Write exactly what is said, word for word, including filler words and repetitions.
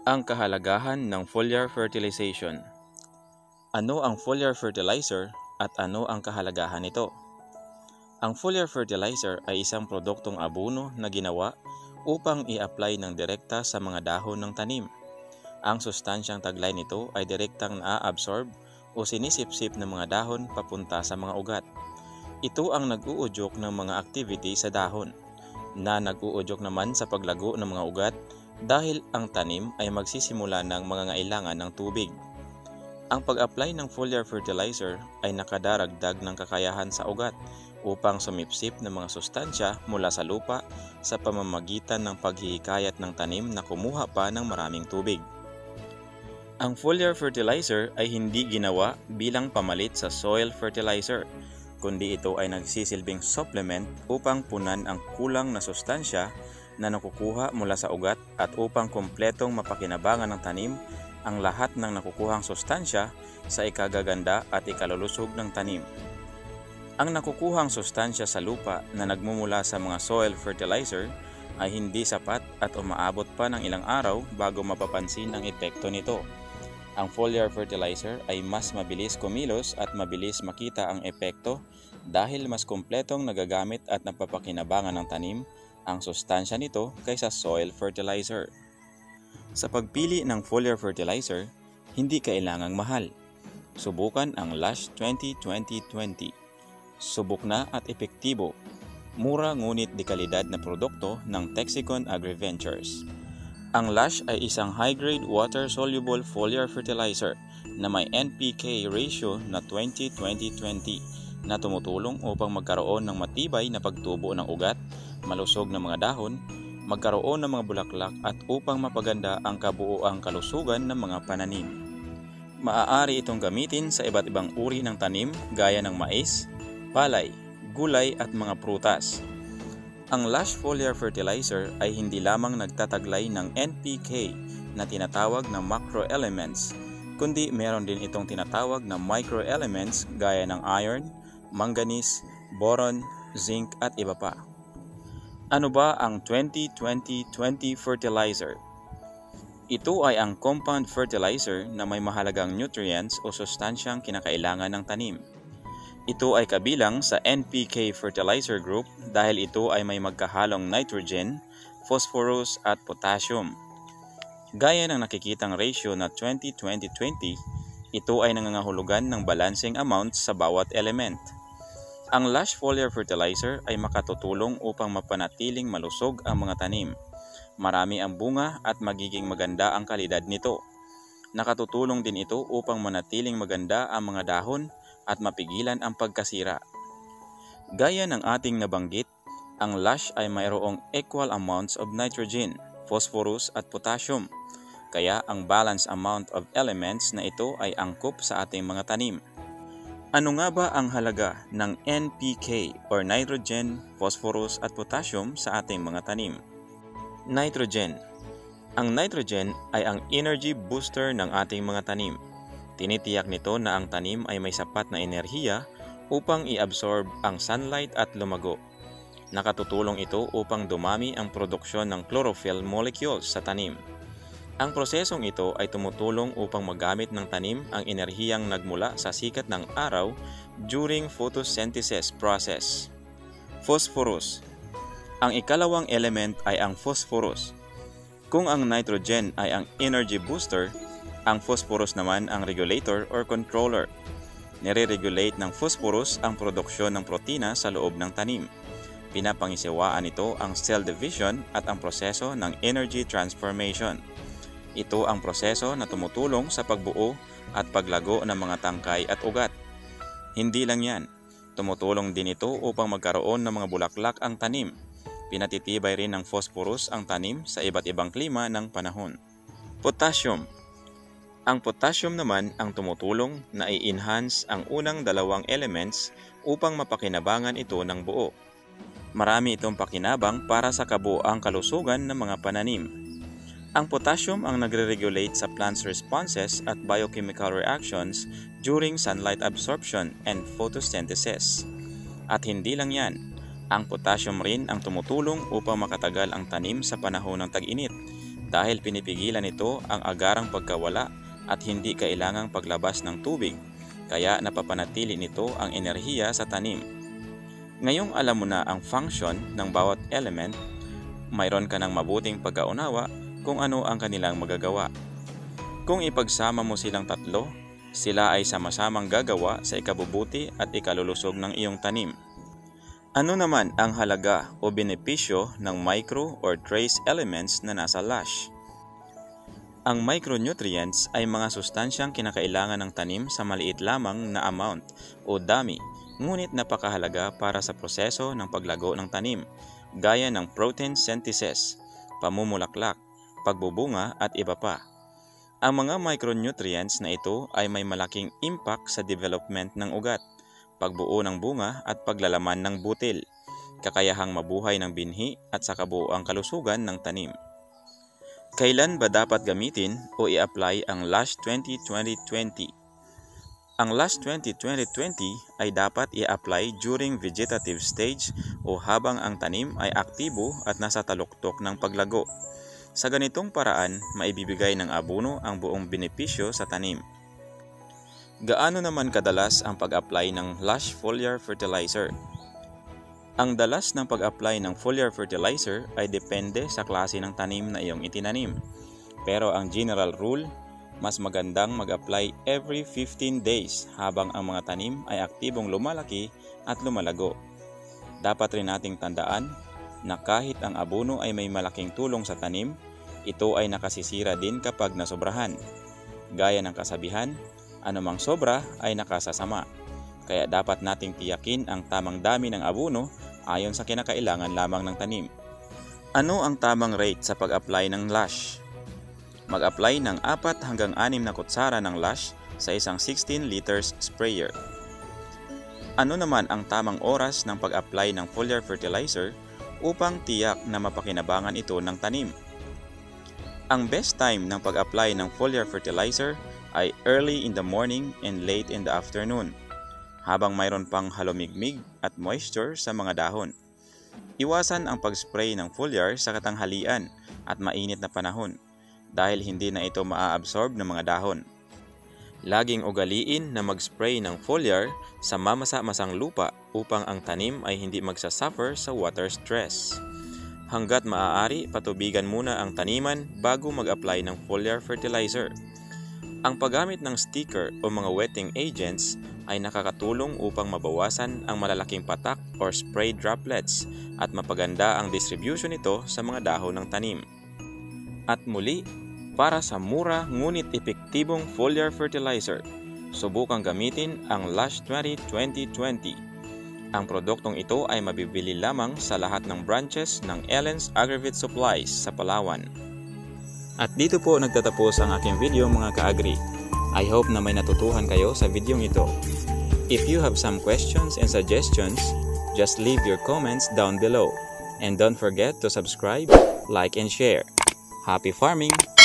Ang kahalagahan ng foliar fertilization. Ano ang foliar fertilizer at ano ang kahalagahan nito? Ang foliar fertilizer ay isang produktong abono na ginawa upang i-apply ng direkta sa mga dahon ng tanim. Ang sustansyang taglay nito ay direktang na-absorb o sinisipsip ng mga dahon papunta sa mga ugat. Ito ang nag-uudyok ng mga activity sa dahon, na nag-uudyok naman sa paglago ng mga ugat dahil ang tanim ay magsisimula ng mangangailangan ng tubig. Ang pag-apply ng foliar fertilizer ay nakadaragdag ng kakayahan sa ugat upang sumipsip ng mga sustansya mula sa lupa sa pamamagitan ng paghihikayat ng tanim na kumuha pa ng maraming tubig. Ang foliar fertilizer ay hindi ginawa bilang pamalit sa soil fertilizer, kundi ito ay nagsisilbing supplement upang punan ang kulang na sustansya na nakukuha mula sa ugat at upang kumpletong mapakinabangan ng tanim ang lahat ng nakukuhang sustansya sa ikagaganda at ikalulusog ng tanim. Ang nakukuhang sustansya sa lupa na nagmumula sa mga soil fertilizer ay hindi sapat at umaabot pa ng ilang araw bago mapapansin ang epekto nito. Ang foliar fertilizer ay mas mabilis kumilos at mabilis makita ang epekto dahil mas kumpletong nagagamit at napapakinabangan ng tanim ang sustansya nito kaysa soil fertilizer. Sa pagpili ng foliar fertilizer, hindi kailangang mahal. Subukan ang Lush twenty twenty twenty. Subok na at epektibo. Mura ngunit de kalidad na produkto ng Texicon AgriVentures. Ang Lush ay isang high-grade water-soluble foliar fertilizer na may N P K ratio na twenty twenty twenty na tumutulong upang magkaroon ng matibay na pagtubo ng ugat, malusog na mga dahon, magkaroon ng mga bulaklak at upang mapaganda ang kabuuang kalusugan ng mga pananim. Maaari itong gamitin sa iba't ibang uri ng tanim gaya ng mais, palay, gulay at mga prutas. Ang Lush foliar fertilizer ay hindi lamang nagtataglay ng N P K na tinatawag na macroelements, kundi meron din itong tinatawag na microelements gaya ng iron, manganese, boron, zinc at iba pa. Ano ba ang twenty twenty twenty fertilizer? Ito ay ang compound fertilizer na may mahalagang nutrients o sustansyang kinakailangan ng tanim. Ito ay kabilang sa N P K fertilizer group dahil ito ay may magkahalong nitrogen, phosphorus at potassium. Gaya ng nakikitang ratio na twenty twenty twenty, ito ay nangangahulugan ng balancing amounts sa bawat element. Ang Lush foliar fertilizer ay makatutulong upang mapanatiling malusog ang mga tanim. Marami ang bunga at magiging maganda ang kalidad nito. Nakatutulong din ito upang manatiling maganda ang mga dahon at mapigilan ang pagkasira. Gaya ng ating nabanggit, ang Lush ay mayroong equal amounts of nitrogen, phosphorus at potassium, kaya ang balanced amount of elements na ito ay angkop sa ating mga tanim. Ano nga ba ang halaga ng N P K or nitrogen, phosphorus at potassium sa ating mga tanim? Nitrogen. Ang nitrogen ay ang energy booster ng ating mga tanim. Tinitiyak nito na ang tanim ay may sapat na enerhiya upang i-absorb ang sunlight at lumago. Nakatutulong ito upang dumami ang produksyon ng chlorophyll molecules sa tanim. Ang prosesong ito ay tumutulong upang magamit ng tanim ang enerhiyang nagmula sa sikat ng araw during photosynthesis process. Phosphorus. Ang ikalawang element ay ang phosphorus. Kung ang nitrogen ay ang energy booster, ang phosphorus naman ang regulator or controller. Nire-regulate ng phosphorus ang produksyon ng protina sa loob ng tanim. Pinapangisiwaan nito ang cell division at ang proseso ng energy transformation. Ito ang proseso na tumutulong sa pagbuo at paglago ng mga tangkay at ugat. Hindi lang yan, tumutulong din ito upang magkaroon ng mga bulaklak ang tanim. Pinatitibay rin ng phosphorus ang tanim sa iba't ibang klima ng panahon. Potassium. Ang potassium naman ang tumutulong na i-enhance ang unang dalawang elements upang mapakinabangan ito ng buo. Marami itong pakinabang para sa kabuoang kalusugan ng mga pananim. Ang potassium ang nagre-regulate sa plants' responses at biochemical reactions during sunlight absorption and photosynthesis. At hindi lang yan, ang potassium rin ang tumutulong upang makatagal ang tanim sa panahon ng tag-init dahil pinipigilan nito ang agarang pagkawala at hindi kailangang paglabas ng tubig, kaya napapanatili nito ang enerhiya sa tanim. Ngayong alam mo na ang function ng bawat element, mayroon ka ng mabuting pagkaunawa kung ano ang kanilang magagawa. Kung ipagsama mo silang tatlo, sila ay sama-samang gagawa sa ikabubuti at ikalulusog ng iyong tanim. Ano naman ang halaga o benepisyo ng micro or trace elements na nasa lush? Ang micronutrients ay mga sustansyang kinakailangan ng tanim sa maliit lamang na amount o dami, ngunit napakahalaga para sa proseso ng paglago ng tanim, gaya ng protein synthesis, pamumulaklak, pagbubunga at iba pa. Ang mga micronutrients na ito ay may malaking impact sa development ng ugat, pagbuo ng bunga at paglalaman ng butil, kakayahang mabuhay ng binhi at sa kabuoang kalusugan ng tanim. Kailan ba dapat gamitin o i-apply ang Lush twenty twenty twenty? Ang Lush twenty twenty twenty ay dapat i-apply during vegetative stage o habang ang tanim ay aktibo at nasa taluktok ng paglago. Sa ganitong paraan, maibibigay ng abono ang buong benepisyo sa tanim. Gaano naman kadalas ang pag-apply ng Lush Foliar Fertilizer? Ang dalas ng pag-apply ng foliar fertilizer ay depende sa klase ng tanim na iyong itinanim. Pero ang general rule, mas magandang mag-apply every fifteen days habang ang mga tanim ay aktibong lumalaki at lumalago. Dapat rin nating tandaan na kahit ang abono ay may malaking tulong sa tanim, ito ay nakasisira din kapag nasobrahan. Gaya ng kasabihan, anumang sobra ay nakasasama. Kaya dapat nating tiyakin ang tamang dami ng abono ayon sa kinakailangan lamang ng tanim. Ano ang tamang rate sa pag-apply ng lush? Mag-apply ng apat hanggang anim na kutsara ng lush sa isang sixteen liters sprayer. Ano naman ang tamang oras ng pag-apply ng foliar fertilizer upang tiyak na mapakinabangan ito ng tanim? Ang best time ng pag-apply ng foliar fertilizer ay early in the morning and late in the afternoon, habang mayroon pang halumigmig at moisture sa mga dahon. Iwasan ang pag-spray ng foliar sa katanghalian at mainit na panahon dahil hindi na ito maa-absorb ng mga dahon. Laging ugaliin na mag-spray ng foliar sa mamasa-masang lupa upang ang tanim ay hindi magsasuffer sa water stress. Hanggat maaari, patubigan muna ang taniman bago mag-apply ng foliar fertilizer. Ang paggamit ng sticker o mga wetting agents ay nakakatulong upang mabawasan ang malalaking patak or spray droplets at mapaganda ang distribution nito sa mga dahon ng tanim. At muli, para sa mura ngunit epektibong foliar fertilizer, subukang gamitin ang Lush twenty twenty twenty. Ang produktong ito ay mabibili lamang sa lahat ng branches ng Ellen's Agri-Vet Supplies sa Palawan. At dito po nagtatapos ang aking video mga ka-agri. I hope na may natutuhan kayo sa videong ito. If you have some questions and suggestions, just leave your comments down below. And don't forget to subscribe, like, and share. Happy farming!